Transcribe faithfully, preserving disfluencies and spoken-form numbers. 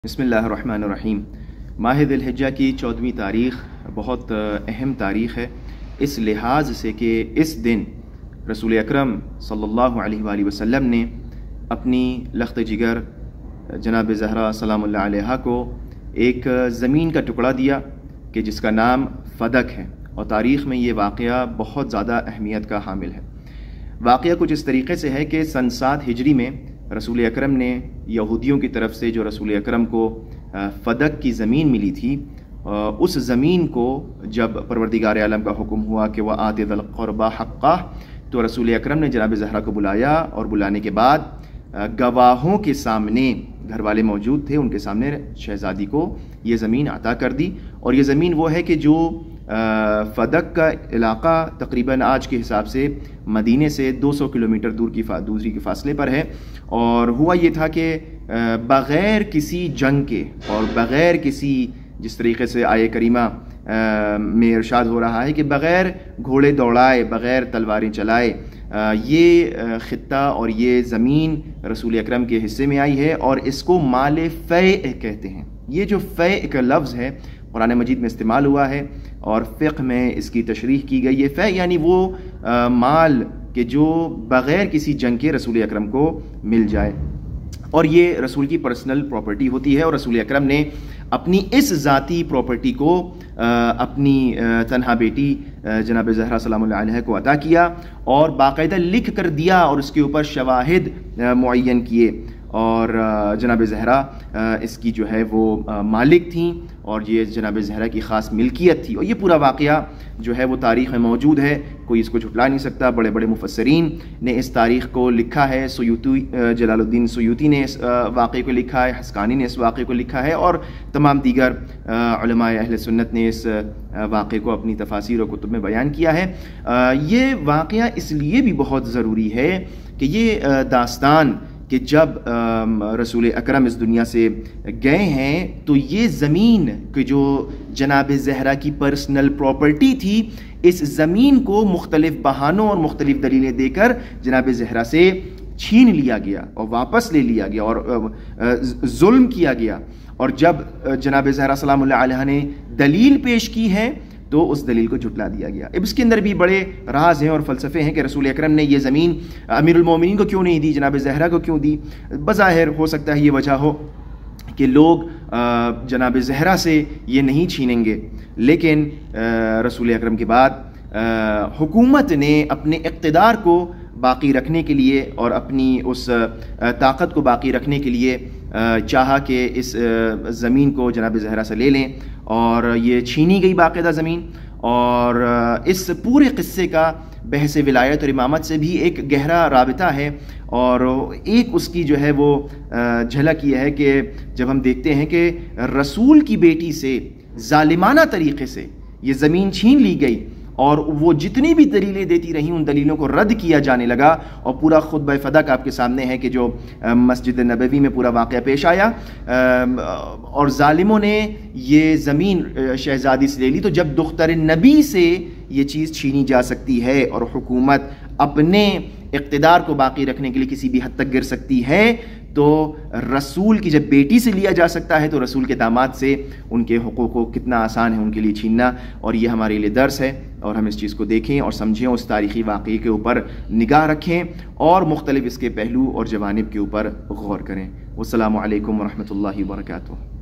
بسم اللہ الرحمن الرحیم۔ ماہ ذی الحجہ کی چودھویں تاریخ بہت اہم تاریخ ہے اس لحاظ سے کہ اس دن رسول اکرم صلی اللہ علیہ وآلہ وسلم نے اپنی لخت جگر جناب زہرا سلام اللہ علیہا کو ایک زمین کا ٹکڑا دیا کہ جس کا نام فدک ہے، اور تاریخ میں یہ واقعہ بہت زیادہ اہمیت کا حامل ہے۔ واقعہ کچھ اس طریقے سے ہے کہ سن سات ہجری میں رسول اکرم نے یہودیوں کی طرف سے جو رسول اکرم کو فدک کی زمین ملی تھی، اس زمین کو جب پروردگار عالم کا حکم ہوا کہ وہ آتِ ذی القربى حقہ، تو رسول اکرم نے جناب زہرا کو بلایا، اور بلانے کے بعد گواہوں کے سامنے، گھر والے موجود تھے، ان کے سامنے شہزادی کو یہ زمین عطا کر دی۔ اور یہ زمین وہ ہے کہ جو فدک کا علاقہ تقریباً آج کے حساب سے مدینے سے دو سو کلومیٹر دور کی دوری کے فاصلے پر ہے، اور ہوا یہ تھا کہ بغیر کسی جنگ کے اور بغیر کسی، جس طریقے سے آیہ کریمہ میں ارشاد ہو رہا ہے کہ بغیر گھوڑے دوڑائے، بغیر تلواریں چلائے، یہ خطہ اور یہ زمین رسول اکرم کے حصے میں آئی ہے، اور اس کو مال فیء کہتے ہیں۔ یہ جو فیء کا لفظ ہے قرآن مجید میں استعمال ہوا ہے، اور فقہ میں اس کی تشریح کی گئی ہے۔ فیء یعنی وہ مال کہ جو بغیر کسی جنگ کے رسول اکرم کو مل جائے، اور یہ رسول کی پرسنل پراپرٹی ہوتی ہے، اور رسول اکرم نے اپنی اس ذاتی پراپرٹی کو اپنی تنہا بیٹی جناب زہرا سلام اللہ علیہ کو عطا کیا، اور باقاعدہ لکھ کر دیا، اور اس کے اوپر شواہد معین کیے، اور جناب زہرا اس کی جو ہے وہ مالک تھیں، اور یہ جناب زہرا کی خاص ملکیت تھی۔ اور یہ پورا واقعہ جو ہے وہ تاریخ میں موجود ہے، کوئی اس کو جھٹلا نہیں سکتا۔ بڑے بڑے مفسرین نے اس تاریخ کو لکھا ہے، سیوطی جلال الدین سیوطی نے اس واقعے کو لکھا ہے، حسکانی نے اس واقعے کو لکھا ہے، اور تمام دیگر علماء اہل سنت نے اس واقعے کو اپنی تفاسیر و کتب میں بیان کیا ہے۔ یہ واقعہ اس لیے بھی بہت ضروری ہے کہ یہ داستان کہ جب رسول اکرم اس دنیا سے گئے ہیں تو یہ زمین کہ جو جناب زہرا کی پرسنل پراپرٹی تھی، اس زمین کو مختلف بہانوں اور مختلف دلیلیں دے کر جناب زہرا سے چھین لیا گیا اور واپس لے لیا گیا، اور ظلم کیا گیا۔ اور جب جناب زہرا سلام اللہ علیہ نے دلیل پیش کی ہے تو اس دلیل کو جھٹلا دیا گیا۔ اب اس کے اندر بھی بڑے راز ہیں اور فلسفے ہیں کہ رسول اکرم نے یہ زمین امیر المومنین کو کیوں نہیں دی، جناب زہرا کو کیوں دی۔ بظاہر ہو سکتا ہے یہ وجہ ہو کہ لوگ جناب زہرا سے یہ نہیں چھینیں گے، لیکن رسول اکرم کے بعد حکومت نے اپنے اقتدار کو باقی رکھنے کے لیے اور اپنی اس طاقت کو باقی رکھنے کے لیے چاہا کہ اس زمین کو جناب زہرا سے لے لیں، اور یہ چھینی گئی باقاعدہ زمین۔ اور اس پورے قصے کا بحث ولایت اور امامت سے بھی ایک گہرا رابطہ ہے، اور ایک اس کی جو ہے وہ جھلک یہ ہے کہ جب ہم دیکھتے ہیں کہ رسول کی بیٹی سے ظالمانہ طریقے سے یہ زمین چھین لی گئی، اور وہ جتنی بھی دلیلیں دیتی رہیں ان دلیلوں کو رد کیا جانے لگا، اور پورا خطبہ فدک آپ کے سامنے ہے کہ جو مسجد نبوی میں پورا واقعہ پیش آیا، اور ظالموں نے یہ زمین شہزادی سے لے لی۔ تو جب دختر نبی سے یہ چیز چھینی جا سکتی ہے اور حکومت اپنے اقتدار کو باقی رکھنے کے لیے کسی بھی حد تک گر سکتی ہے، تو رسول کی جب بیٹی سے لیا جا سکتا ہے تو رسول کے داماد سے ان کے حقوق کو کتنا آسان ہے ان کے لیے چھیننا۔ اور یہ ہمارے لیے درس ہے، اور ہم اس چیز کو دیکھیں اور سمجھیں، اس تاریخی واقعے کے اوپر نگاہ رکھیں، اور مختلف اس کے پہلو اور جوانب کے اوپر غور کریں۔ والسلام علیکم ورحمۃ اللہ وبرکاتہ۔